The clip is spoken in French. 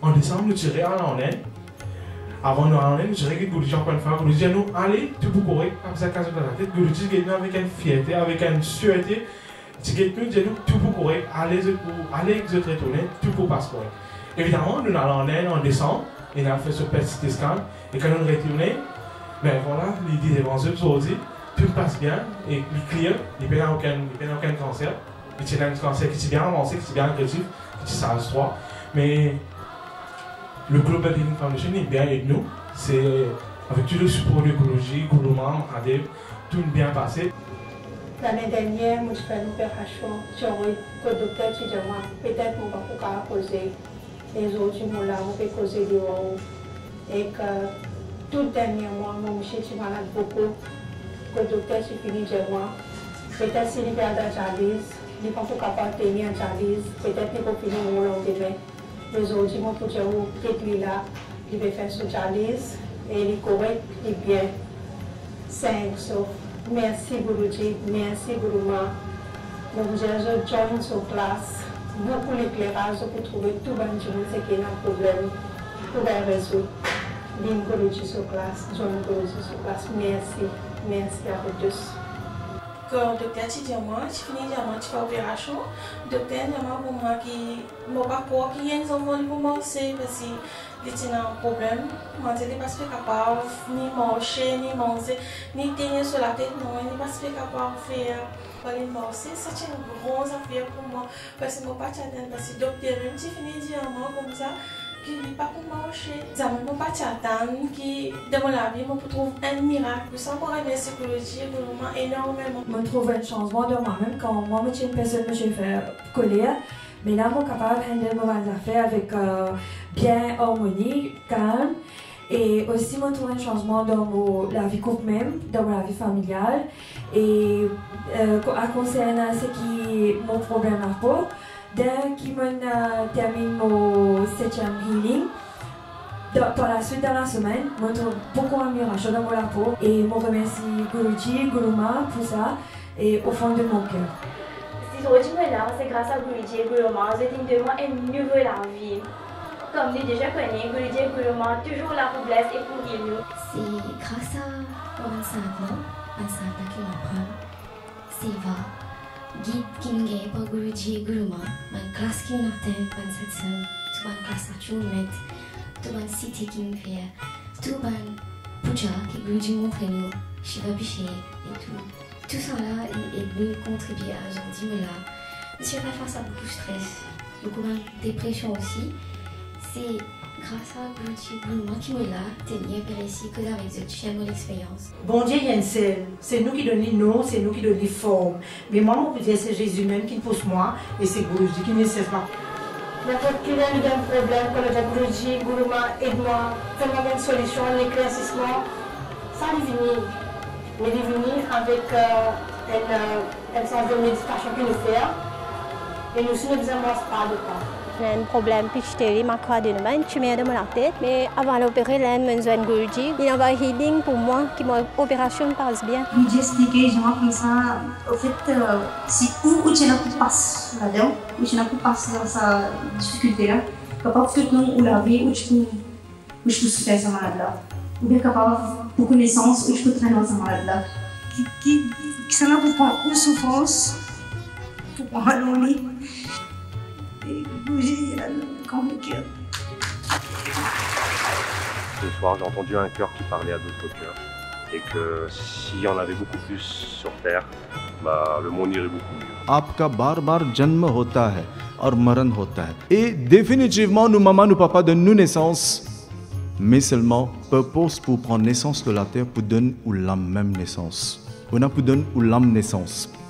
en décembre, nous tirons à l'année. Avant nous aller, nous dirais que nous disons encore une fois, nous disons nous allez tout pour courir, comme ça, quand vous avez la tête, nous disons avec une fierté, avec une sûreté, nous disons tout pour courir, allez vous retourner, tout pour passer courir. Évidemment, nous allons en décembre, et nous avons fait ce petit scan, et quand nous retournons, ben voilà, l'idée devant eux aujourd'hui, tout passe bien, et les clients, ils n'ont aucun cancer, ils ont un cancer qui est bien avancé, qui est bien agressif, qui est SARS 3, mais le Global Healing Foundation est bien avec nous. C'est avec tout le support de l'écologie, gouvernement, Mahadev, tout bien passé. L'année dernière, je fait une opération. J'ai envoyé le docteur qui dit peut-être qu'on va pouvoir causer les autres là, on peut causer de haut. Et que tout dernier mois, mon monsieur est malade beaucoup. Le docteur qui finit de moi. Peut-être s'il perd la dialyse, il ne peut pas tenir la dialyse. Peut-être qu'il peut finir au lendemain. Les autres, ils vont tout dire, lui là, il va faire son dialyse et il est correct, il est bien. 5. Merci Guruji, merci Guruma. Donc j'ai joint sur classe, beaucoup d'éclairage pour trouver tout le monde ce qui est un problème, pour le résoudre. Ligne Guruji sur classe, joint Guruji sur classe, merci à vous tous. Quand le docteur dit moi, je finis de faire l'opération. Le docteur dit pour moi que mon parcours qui est en train de commencer parce qu'il y a un problème. Moi, je ne suis pas capable ni marcher, ni manger, ni tenir sur la tête. Non, je ne suis pas capable de faire marcher. C'est une grosse affaire pour moi parce que je ne suis pas capable parce que le docteur même si finit de dire comme ça. Qui n'est pas pour marcher. Ça ne peut pas t'attendre qui, dans la vie, on trouve un miracle. Ça me remercie psychologie énormément. Je trouve un changement de moi-même quand moi, je suis une personne que je fais colère. Mais là, je suis capable de handler mes affaires avec bien harmonie, calme. Et aussi, je trouve un changement dans la vie couple même, dans la vie familiale. Et à concernant ce qui est mon problème à peau, dès que termine mon 7e healing, par la suite de la semaine, je trouve beaucoup d'amélioration dans la peau et je remercie Guruji, Guruma pour ça et au fond de mon cœur. Si aujourd'hui là, c'est grâce à Guruji et Guruma, vous êtes une nouvelle vie. Comme nous déjà connaissons, Guruji et Guruma, toujours là pour blesser et pour guérir nous. C'est grâce à 25 ans qui m'apprend. C'est vrai. Guide qui nous gagne par Guruji et Guruma, ma classe qui nous attend, ma section, tout ma classe à tout mettre, tout ma cité qui nous fait, tout ma puja que Guruji montre nous, Shiva Biché et tout. Tout ça là est venu contribuer à aujourd'hui, mais là, je suis face à beaucoup de stress, beaucoup de dépression aussi. C'est grâce à Guruji et Guruma qui me l'a tenu à ici que avec cette chaîne mon expérience. Bon Dieu, il y a une seule. C'est nous qui donnons les noms, c'est nous qui donnons les formes. Mais moi, je peux dire c'est Jésus même qui pousse moi et c'est Guruji qui ne cesse pas. N'importe qui a un problème, quand le Guruji, Guruma, aide-moi, fais-moi une solution, un éclaircissement, ça va venir. Mais il venir avec un sens de méditation qu'il nous fait. Et nous aussi, nous ne besoin pas de quoi. J'ai un problème pitchtérie, ma croix de main, tu mets dans la tête. Mais avant l'opérer, là, je suis Guruji. Il y a un healing pour moi, qui mon opération passe bien. J'ai expliqué, je comme ça. En fait, si où tu n'as pas de passe là-dedans, où tu n'as pas de passe dans sa difficulté-là, capable de nous ou la vie, où tu peux souffrir sa malade-là. Ou bien capable pour connaissance, où je peux traîner dans sa malade-là. Qui s'en a pour prendre une souffrance, pour prendre un lit. Ce soir, j'ai entendu un cœur qui parlait à d'autres cœurs et que s'il y en avait beaucoup plus sur terre, le monde irait beaucoup mieux. आपका बार-बार जन्म होता है और मरण होता है. Et définitivement, nous maman, nous papa donne nous naissance, mais seulement purpose pour prendre naissance de la terre pour donner ou la même naissance. On a pour donner ou l'âme naissance.